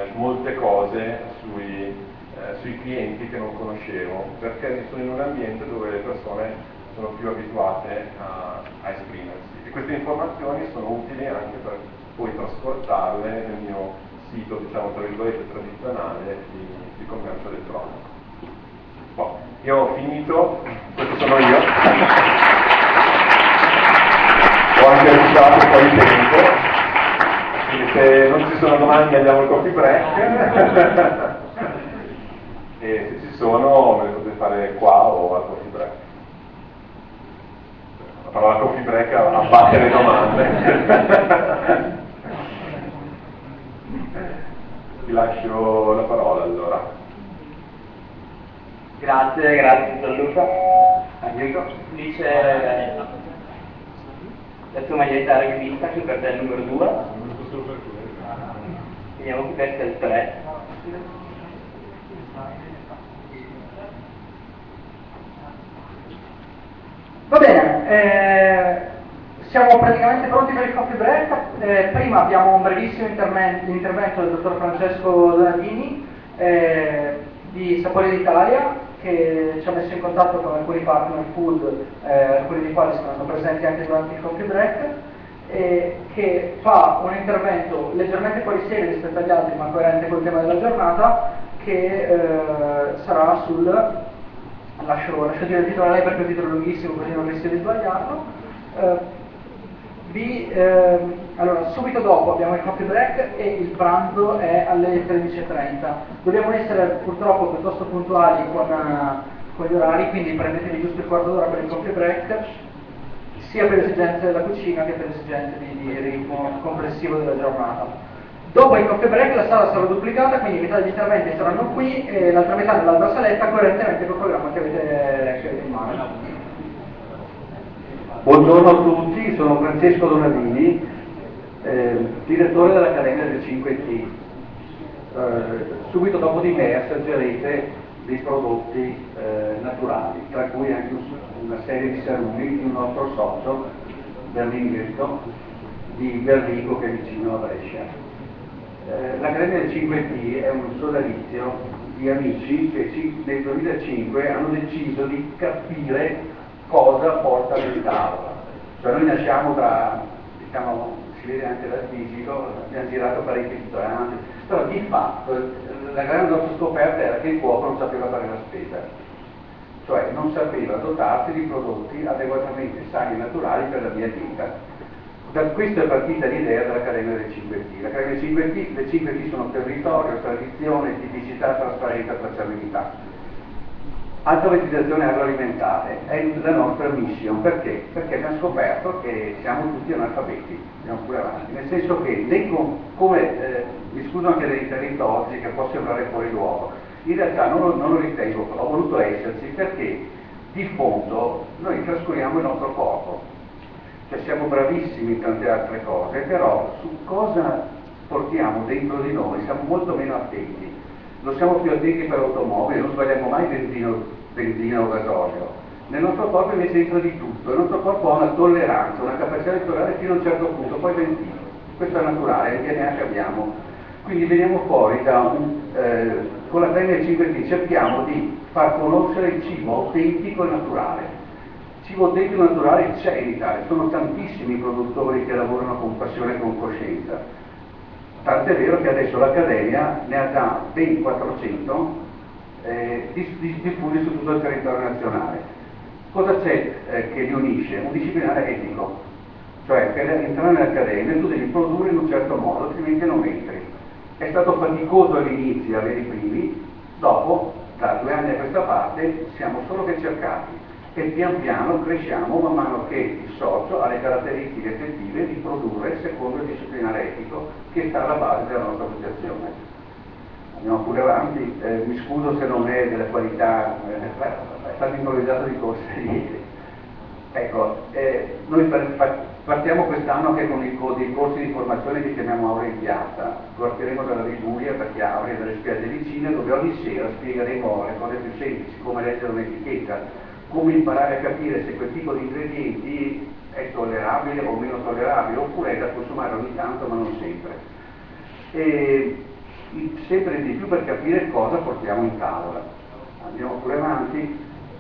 molte cose sui clienti che non conoscevo, perché sono in un ambiente dove le persone sono più abituate a esprimersi, e queste informazioni sono utili anche per poi trasportarle nel mio sito, diciamo tra virgolette, tradizionale di commercio elettronico. Boh, io ho finito, questo sono io. Ho anche usato un po' di tempo, quindi se non ci sono domande andiamo al coffee break. E se ci sono me le potete fare qua o al coffee break. La parola coffee break abbatte le domande. Ti lascio la parola allora. Grazie Gianluca. Enrico dice la tua maglietta rivista che per te è il numero 2. Vediamo che questo è il 3. Va bene, siamo praticamente pronti per il coffee break. Prima abbiamo un brevissimo intervento del dottor Francesco Donadini di Sapori d'Italia, che ci ha messo in contatto con alcuni partner food, alcuni dei quali saranno presenti anche durante il coffee break, che fa un intervento leggermente fuori serie rispetto agli altri, ma coerente col tema della giornata, che sarà sul... Lascio dire il titolo a lei perché è un titolo lunghissimo, così non rischio di sbagliarlo. Allora, subito dopo abbiamo il coffee break e il pranzo è alle 13:30. Dobbiamo essere purtroppo piuttosto puntuali con gli orari, quindi prendetevi giusto il quarto d'ora per il coffee break, sia per esigenze della cucina che per esigenze di ritmo complessivo della giornata. Dopo il coffee break la sala sarà duplicata, quindi metà degli interventi saranno qui e l'altra metà nell'altra saletta, coerentemente col programma che avete in mano. Buongiorno a tutti, sono Francesco Donadini, direttore dell'Accademia del 5T. Subito dopo di me assaggerete dei prodotti naturali, tra cui anche una serie di salumi di un nostro socio, Berlinghetto, di Berlico, che è vicino a Brescia. L'Accademia del 5T è un sodalizio di amici che nel 2005 hanno deciso di capire cosa porta nel tavolo. Cioè noi nasciamo diciamo, si vede anche dal fisico, abbiamo girato parecchi ristoranti, però di fatto la grande nostra scoperta era che il cuoco non sapeva fare la spesa, cioè non sapeva dotarsi di prodotti adeguatamente sani e naturali per la mia dieta. Da questo è partita l'idea dell'Accademia del 5T. L'Accademia del 5T sono territorio, tradizione, tipicità, trasparenza, tracciabilità. Alfabetizzazione agroalimentare è la nostra mission. Perché? Perché abbiamo scoperto che siamo tutti analfabeti, andiamo pure avanti, nel senso che mi scuso anche dei territori che può sembrare fuori luogo, in realtà non lo ritengo, ho voluto esserci perché di fondo noi trascuriamo il nostro corpo. Cioè siamo bravissimi in tante altre cose, però su cosa portiamo dentro di noi siamo molto meno attenti. Non siamo più attenti per l'automobile, non sbagliamo mai benzina o gasolio. Nel nostro corpo invece entra di tutto, il nostro corpo ha una tolleranza, una capacità di tollerare fino a un certo punto, poi benzina. Questo è naturale, è il DNA che abbiamo. Quindi veniamo fuori con l'Accademia del 5T cerchiamo di far conoscere il cibo autentico e naturale. Cibo autentico e naturale c'è in Italia, sono tantissimi i produttori che lavorano con passione e con coscienza. Tant'è vero che adesso l'Accademia ne ha già ben 400 diffusi su tutto il territorio nazionale. Cosa c'è che li unisce? Un disciplinare etico, cioè per entrare nell'Accademia tu devi produrre in un certo modo, altrimenti non entri. È stato faticoso all'inizio avere i primi, dopo, da 2 anni a questa parte, siamo solo che cercati. E pian piano cresciamo man mano che il socio ha le caratteristiche effettive di produrre secondo il disciplinare etico che sta alla base della nostra associazione. Andiamo pure avanti, mi scuso se non è della qualità, è stato improvvisato di corsa ieri. Ecco, noi partiamo quest'anno anche con dei corsi di formazione che chiamiamo Aure in Piazza, partiremo dalla Liguria per Chiavari e dalle spiagge vicine, dove ogni sera spiegheremo le cose più semplici, come leggere un'etichetta, come imparare a capire se quel tipo di ingredienti è tollerabile o meno tollerabile, oppure è da consumare ogni tanto ma non sempre. E sempre di più per capire cosa portiamo in tavola. Andiamo pure avanti.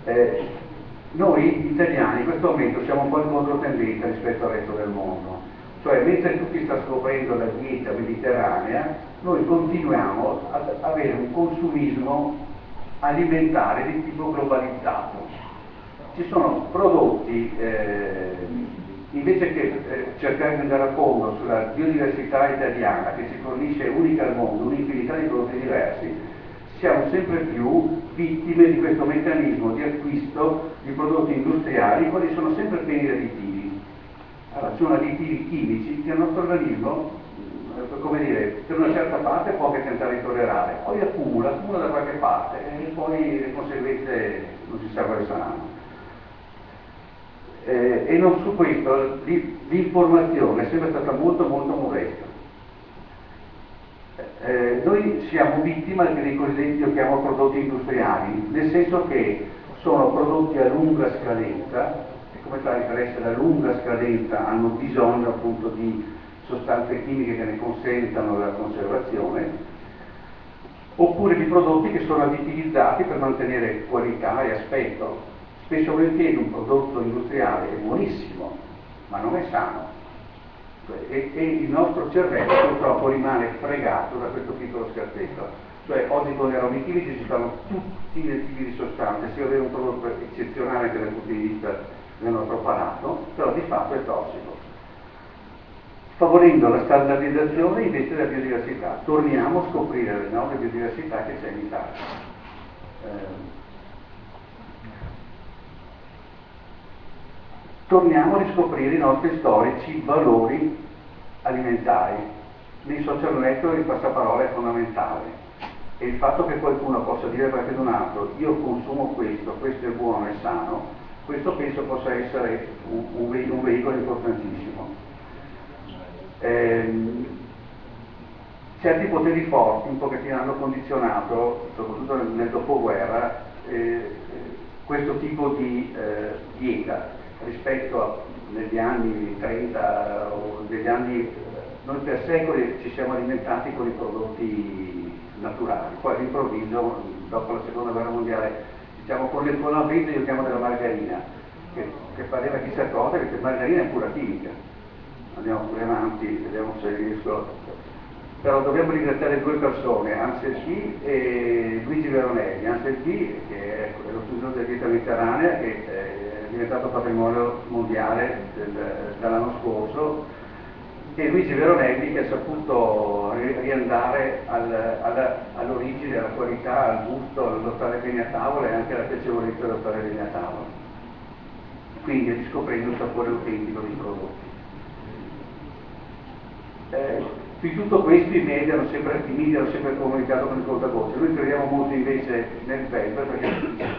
Noi italiani in questo momento siamo un po' in controtendenza rispetto al resto del mondo, cioè mentre tutti sta scoprendo la dieta mediterranea, noi continuiamo ad avere un consumismo alimentare di tipo globalizzato. Ci sono prodotti, invece che cercare di andare a fondo sulla biodiversità italiana che ci fornisce unica al mondo, un'infinità di prodotti diversi, siamo sempre più vittime di questo meccanismo di acquisto di prodotti industriali, quali sono sempre pieni di additivi. Allora, sono additivi chimici che il nostro organismo, come dire, per una certa parte può anche tentare di tollerare, poi accumula da qualche parte e poi le conseguenze non si sa quali saranno. E non su questo l'informazione è sempre stata molto modesta. Noi siamo vittima dei cosiddetti, io chiamo, prodotti industriali, nel senso che sono prodotti a lunga scadenza e come tali per essere a lunga scadenza hanno bisogno appunto di sostanze chimiche che ne consentano la conservazione, oppure di prodotti che sono additivizzati per mantenere qualità e aspetto. Spesso e volentieri un prodotto industriale è buonissimo, ma non è sano. E il nostro cervello purtroppo rimane fregato da questo piccolo scherzetto. Cioè oggi con gli aromi chimici ci sono tutti i tipi di sostanze, si vede un prodotto eccezionale anche dal punto di vista del nostro palato, però di fatto è tossico. Favorendo la standardizzazione invece della biodiversità. Torniamo a scoprire l'enorme biodiversità che c'è in Italia. Torniamo a riscoprire i nostri storici valori alimentari. Nei social network il passaparola è fondamentale e il fatto che qualcuno possa dire perché ad un altro io consumo questo è buono e sano, questo penso possa essere un veicolo importantissimo. Certi poteri forti un pochettino hanno condizionato, soprattutto nel dopoguerra, questo tipo di dieta rispetto negli anni 30 o degli anni, noi per secoli ci siamo alimentati con i prodotti naturali, poi all'improvviso dopo la seconda guerra mondiale, diciamo con l'avvento io chiamo della margarina, che pareva chissà cosa, perché margarina è pura chimica. Andiamo pure avanti, vediamo se riesco. Però dobbiamo ringraziare due persone, Ansel P. e Luigi Veronelli. Ansel P., che è lo studioso della dieta mediterranea, che è diventato patrimonio mondiale dall'anno scorso, e Luigi Veronelli, che ha saputo riandare all'origine, alla qualità, al gusto, allo stare bene a tavola e anche alla piacevolezza dello stare bene a tavola. Quindi riscoprendo il sapore autentico dei prodotti. Di tutto questo i media hanno sempre comunicato con il contagosto. Noi crediamo molto invece nel web, perché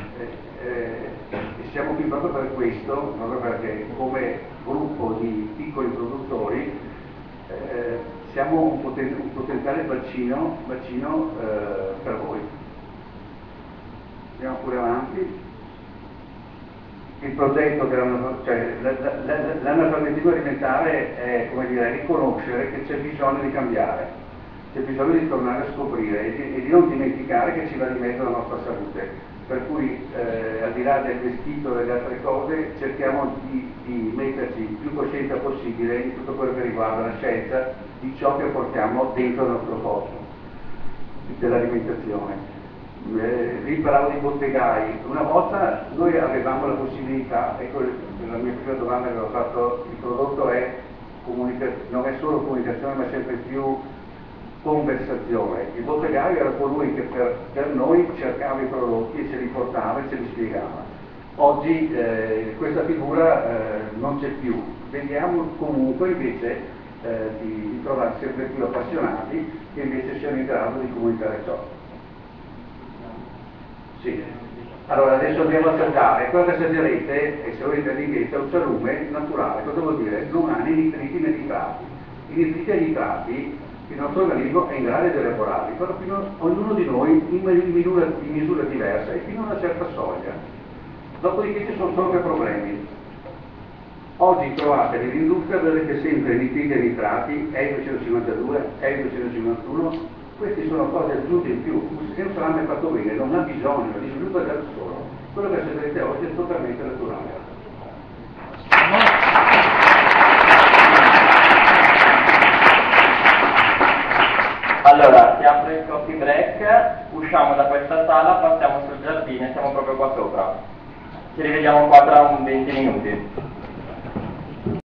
siamo qui proprio per questo, proprio perché come gruppo di piccoli produttori siamo un potenziale bacino per voi. Andiamo pure avanti. Il progetto dell'analfabetismo alimentare è, come dire, riconoscere che c'è bisogno di cambiare, c'è bisogno di tornare a scoprire e di non dimenticare che ci va di mezzo la nostra salute. Per cui al di là del vestito e delle altre cose cerchiamo di metterci il più coscienza possibile in tutto quello che riguarda la scelta di ciò che portiamo dentro il nostro corpo, dell'alimentazione. Vi parlavo di bottegai. Una volta noi avevamo la possibilità, ecco la mia prima domanda che avevo fatto, il prodotto non è solo comunicazione ma sempre più conversazione. Il bottegaio era colui che per noi cercava i prodotti e ce li portava e ce li spiegava. Oggi questa figura non c'è più. Vediamo comunque invece di trovare sempre più appassionati che invece siano in grado di comunicare ciò. Sì. Allora adesso andiamo a assaggiare. Quello che assaggerete, e se volete all'inglese, è un salume naturale. Cosa vuol dire? Non ha né nitriti né nitrati. I nitriti e i nitrati il nostro organismo è in grado di elaborarli, però ognuno di noi in misura diversa e fino a una certa soglia. Dopodiché ci sono solo che problemi. Oggi trovate nell'industria, vedete sempre nitriti e nitrati, E252, E251, Queste sono cose aggiunte in più, se non sarà mai fatto bene, non ha bisogno di sviluppo da solo. Quello che vedete oggi è totalmente naturale. Allora, si apre il coffee break, usciamo da questa sala, passiamo sul giardino e siamo proprio qua sopra. Ci rivediamo qua tra un 20 minuti.